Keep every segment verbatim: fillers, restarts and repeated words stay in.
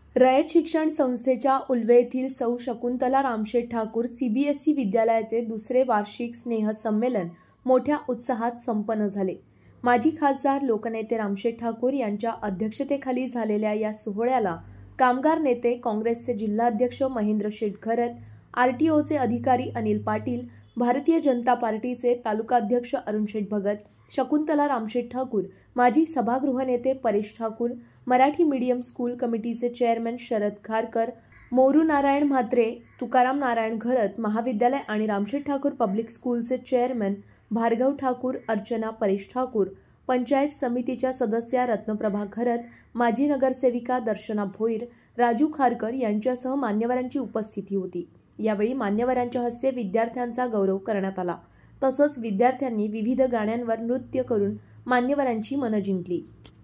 रयत शिक्षण संस्थेच्या उल्वे येथील सौ शकुंतला रामशेठ ठाकूर सीबीएसई विद्यालयाचे दुसरे वार्षिक स्नेह संमेलन मोठ्या उत्साहात संपन्न झाले। माजी खासदार लोकनेते रामशेठ ठाकूर यांच्या अध्यक्षतेखाली झालेल्या या सोहळ्याला कामगार नेते काँग्रेसचे जिल्हाध्यक्ष महेंद्र शेठ घरत, आरटीओचे अधिकारी अनिल पाटील, भारतीय जनता पार्टीचे तालुकाध्यक्ष अरुण शेठ भगत, शकुंतला रामशेठ ठाकूर, माजी सभागृह नेते परेश ठाकूर, मराठी मीडियम स्कूल कमिटीचे चेअरमन शरद खारकर, मोरू नारायण म्हात्रे, तुकाराम नारायण घरत महाविद्यालय आणि रामशेठ ठाकूर पब्लिक स्कूलचे चेअरमन भार्गव ठाकूर, अर्चना परेश ठाकूर, पंचायत समितीच्या सदस्या रत्नप्रभा घरत, माजी नगरसेविका दर्शना भोईर, राजू खारकर यांच्यासह मान्यवरांची उपस्थिती होती। यावेळी मान्यवरांच्या हस्ते विद्यार्थ्यांचा गौरव करण्यात आला। तसंच विद्यार्थ्यांनी विविध गाण्यांवर नृत्य करून मान्यवरांची मन जिंकली।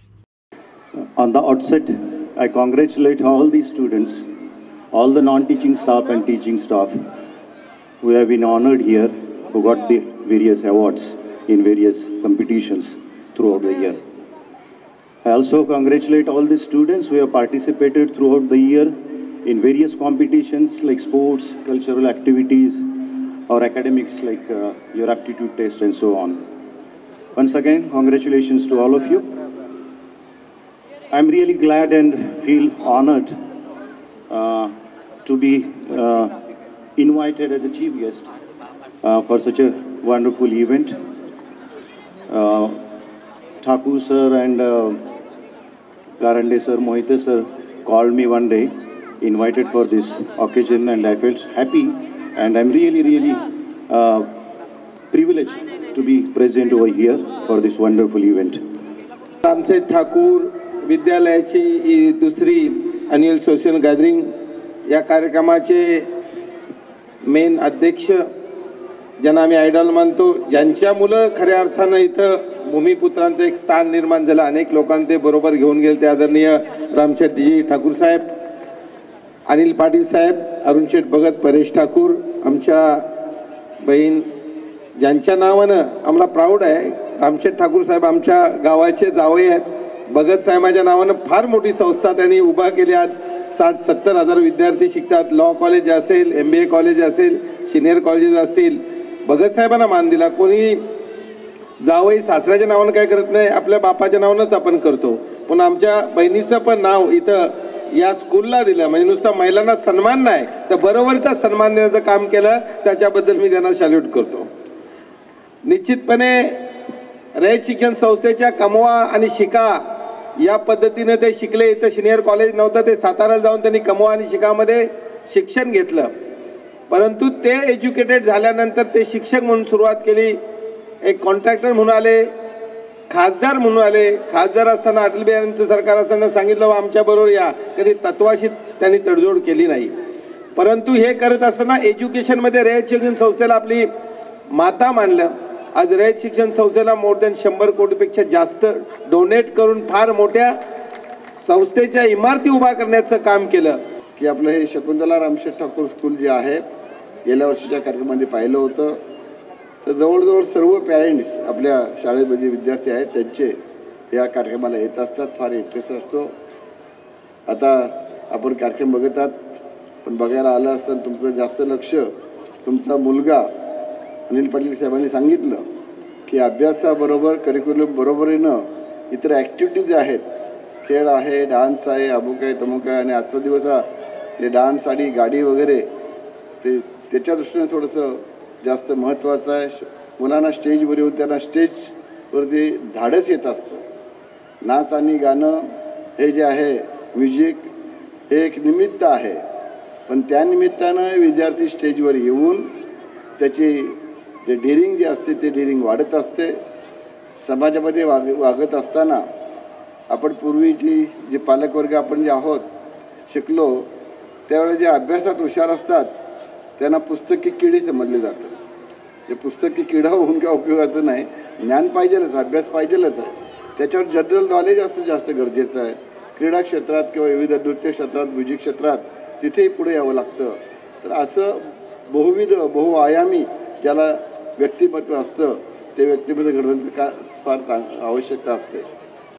On the outset, I congratulate all the students, all the non-teaching staff and teaching staff who have been honored here, who got the various awards in various competitions throughout the year. I also congratulate all the students who have participated throughout the year in various competitions like sports, cultural activities, or academics like uh, your aptitude test and so on. Once again, congratulations to all of you. I'm really glad and feel honored uh, to be uh, invited as a chief guest uh, for such a wonderful event. Uh, Thakur sir and uh, Karande sir, Mohite sir called me one day, invited for this occasion, and I felt happy, and I'm really, really uh, privileged to be present over here for this wonderful event. Ramsheth Thakur विद्यालयाची ही दुसरी annual social gathering या कार्यक्रमाचे main अध्यक्ष ज्यांना आम्ही idol मानतो, ज्यांच्या मुलं खऱ्या अर्थानं इथं भूमिपुत्रांचं एक स्थान निर्माण झालं, अनेक लोकांना ते बरोबर घेऊन गेले, ते आदरणीय रामशेठजी ठाकूर साहेब, अनिल पाटील साहेब, अरुण शेठ भगत, परेश ठाकूर, आमच्या बहीण ज्यांच्या नावानं आम्हाला प्राऊड आहे, रामशेठ ठाकूर साहेब आमच्या गावाचे जावई आहेत। भगत साहेबांच्या नावानं फार मोठी संस्था त्यांनी उभा केली। आज साठ सत्तर हजार विद्यार्थी शिकतात। लॉ कॉलेज असेल, एम बी ए कॉलेज असेल, सिनियर कॉलेजेस असतील, भगत साहेबांना मान दिला। कोणी जावई सासऱ्याच्या नावानं काय करत नाही, आपल्या बापाच्या नावानंच आपण करतो। पण आमच्या बहिणीचं पण नाव इथं या स्कूलला दिलं, म्हणजे नुसता महिलांना सन्मान नाही तर बरोबरचा सन्मान देण्याचं काम केलं, त्याच्याबद्दल मी त्यांना सॅल्यूट करतो। निश्चितपणे रयत शिक्षण संस्थेच्या कमवा आणि शिका या पद्धतीने ते शिकले। इथं सिनियर कॉलेज नव्हतं, ते साताऱ्याला जाऊन त्यांनी कमवा आणि शिकामध्ये शिक्षण घेतलं। परंतु ते एज्युकेटेड झाल्यानंतर ते शिक्षक म्हणून सुरुवात केली, एक कॉन्ट्रॅक्टर म्हणून आले, खासदार म्हणून आले। खासदार असताना अटल बिहारींचं सरकार असताना सांगितलं आमच्याबरोबर या, कधी तत्वाशी त्यांनी तडजोड केली नाही। परंतु हे करत असताना एज्युकेशनमध्ये रयत शिक्षण संस्थेला आपली माता मानलं। आज रयत शिक्षण संस्थेला मोर दॅन शंभर कोटीपेक्षा जास्त डोनेट करून फार मोठ्या संस्थेच्या इमारती उभा करण्याचं काम केलं। की आपलं हे शकुंतला रामशेठ ठाकूर स्कूल जे आहे, गेल्या वर्षीच्या कार्यक्रमामध्ये पाहिलं होतं, तर जवळजवळ सर्व पॅरेंट्स आपल्या शाळेमध्ये विद्यार्थी आहेत त्यांचे या कार्यक्रमाला येत असतात, फार इंटरेस्ट असतो। आता आपण कार्यक्रम बघतात, पण बघायला आलं असताना तुमचं जास्त लक्ष तुमचा मुलगा अनिल पाटील साहेबांनी सांगितलं की अभ्यासाबरोबर करिक्युलम बरोबरीनं इतर ॲक्टिव्हिटीज आहेत, खेळ आहे, डान्स आहे, अमुक आहे, तमुक आहे, आणि आजचा दिवस हा ते डान्स आणि गाडी वगैरे ते त्याच्या दृष्टीने थोडंसं जास्त महत्त्वाचं आहे। मुलांना स्टेजवर येऊन त्यांना स्टेजवरती धाडस येत असतं। नाच आणि गाणं हे जे आहे, म्युझिक हे एक निमित्त आहे, पण त्या निमित्तानं विद्यार्थी स्टेजवर येऊन त्याची जे डेअरिंग जे असते ते डेअरिंग वाढत असते। समाजामध्ये वाग वागत असताना आपण पूर्वीची जे पालकवर्ग आपण जे आहोत शिकलो, त्यावेळेस जे अभ्यासात हुशार असतात त्यांना पुस्तकी किडी समजले जातं। जे पुस्तकी किडा होऊन काय उपयोगाचं नाही, ज्ञान पाहिजेलच, अभ्यास पाहिजेलच आहे, त्याच्यावर जनरल नॉलेज असणं जास्त गरजेचं आहे। क्रीडा क्षेत्रात किंवा विविध नृत्य क्षेत्रात, म्युझिक क्षेत्रात तिथेही पुढे यावं लागतं। तर असं बहुविध बहुआयामी ज्याला व्यक्तिमत्व असतं, ते व्यक्तिमत्व घडवण्याचं का फार आवश्यकता असते।